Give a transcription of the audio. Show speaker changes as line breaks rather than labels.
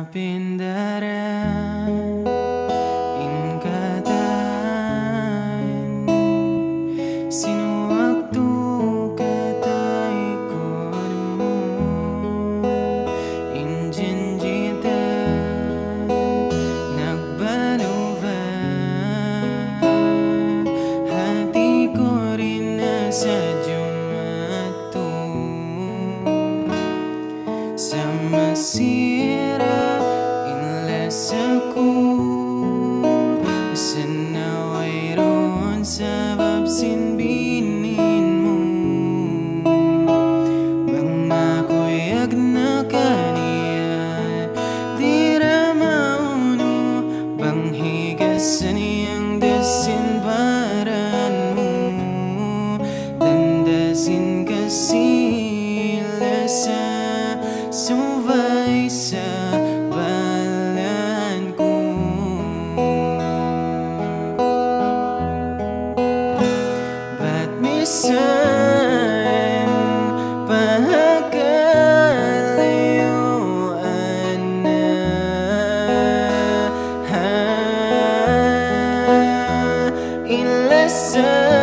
pindaran ingkatan sinuwaktu katay kono injinjita nagbaluva hati ko rin nasa jumato sa masira inles ako basta naway roon sa babsinbinin mo bang ako'y agna kaniya di ramauno bang higasan niyang desinbaran mo tandasin kasila sa suvay sa balan ko ba't misan pagkalayuan na inlasan